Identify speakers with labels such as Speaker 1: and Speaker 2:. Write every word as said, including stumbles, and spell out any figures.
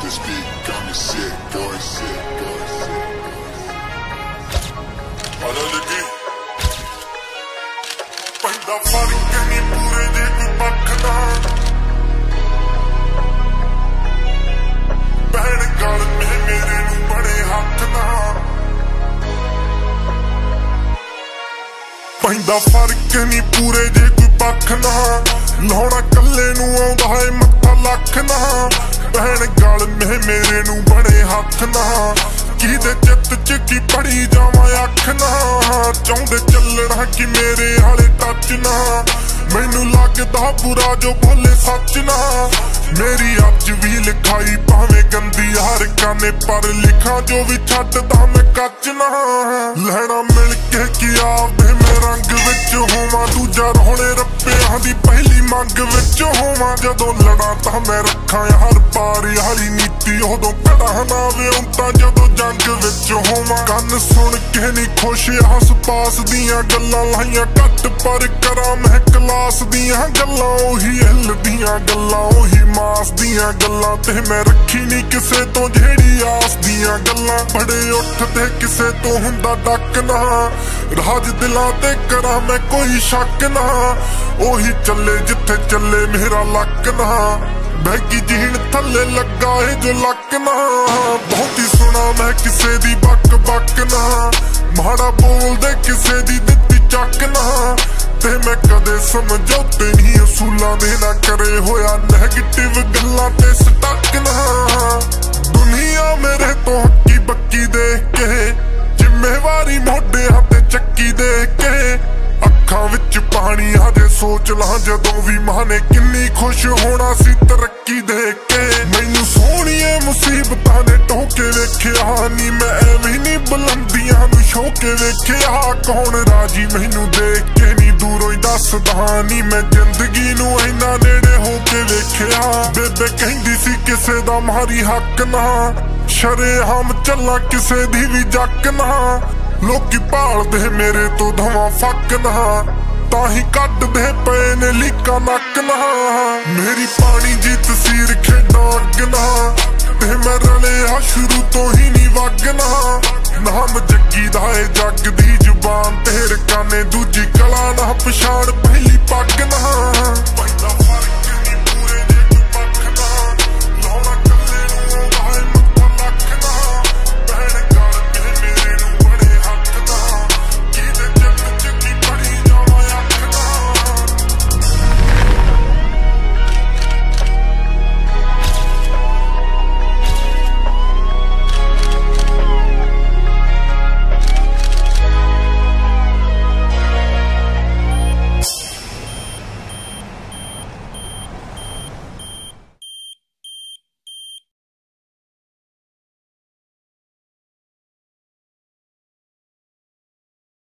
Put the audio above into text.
Speaker 1: This beat got me sick, boy, sick, boy, sick, boy. Ada lagi पैदा फर्क नहीं पूरे दे कोई पखना बहन गल में मेरे नू बड़े हथ ना पैदा फर्क नहीं पूरे दे कोई पखना लाउणा कल्ले नू आउंदा है मत्था लख ना बहन गल में मेरे नू बड़े हथ ना किदे चित च की पड़ी जावां अख ना चाहुंदे चलना कि मेरे हाले टच ना मैनू लगदा बुरा जो बोले सच ना मेरी अज भी लिखाई भावें गंदी हर गाने पर लिखा जो भी छड्डदा मैं कच ना लैना मिल के कि आवे मैं रंग विच होवां दूजा रोणे रप्पियां दी पहली मंग विच होवां जदों लड़ा तां मैं रखां हर पारी हाली नीति उदों पड़ा ना विउंता जदों जंग विच होवां कन्न सुन के नहीं खुश आस पास दियां गल्लां लाइयां घट पर करां मैं क्लास दियां गल्लां ओही हिल दियां गल्लां ओही मास दियां गल्लां ते मैं रखी नहीं किसे तो जेड़ी आस दियां गल्लां बड़े उठदे किसे तो हुंदा डक ना राज दिलां ते करां मैं कोई शक ना ओही चले जिथे चले मेरा लक ना बैगी जीण थले लगा है जो लक ना बहुत ही सुना मैं किसे दी बक बक ना माड़ा बोल दे किसे दी दित्ती चक ना ते मैं कदे समझौते नहीं असूलां दे ना करे होया नेगेटिव गल्लां ते स्टक ना दुनिया मेरे तो हक्की बक्की देख के जिम्मेवारी मोढे हाथे चक्की देख के अखां विच पानी हजे सोच ला जदों भी मां ने किन्नी खुश होना सी तरक्की देख के मैनू सोहणिए मुसीबतां ने टोके वेखिया नी मैं एवें नी बुलंदियां नू शोके वेखिया कौन राजी मैनू देख के नी दूरों ही दसदा नी मैं जिंदगी नू इन्ना नेड़े होके वेखिया बेबे कहंदी सी किसे दा मारी हक ना शरेआम चला किसे दी भी जक ना लोकी भालदे मेरे तो धवां फक ना ताही कड्डदे पे ने लीका नक ना मेरी पानी जी तसीर खेडां अग ना ते मैं रलिया शुरू तो ही नहीं वगना नाम जग्गी दा ए जग दी जुबान तेरे काने दूजी कला ना पछाड़ पहली पग ना